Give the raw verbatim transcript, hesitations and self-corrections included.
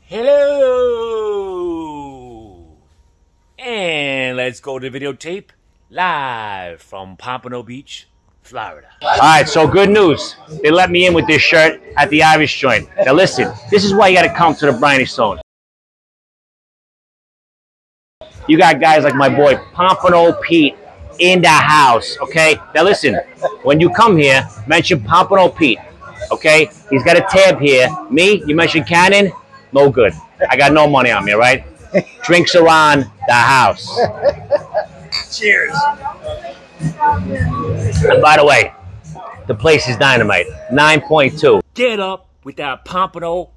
Hello! And let's go to videotape live from Pompano Beach, Florida. All right, so good news. They let me in with this shirt at the Irish joint. Now listen, this is why you got to come to the Briny Zone. You got guys like my boy Pompano Pete in the house, okay? Now listen, when you come here, mention Pompano Pete, okay? He's got a tab here. Me, you mention Cannon, no good. I got no money on me, right? Drinks are on the house. Cheers. And by the way, the place is dynamite. nine point two. Get up with that Pompano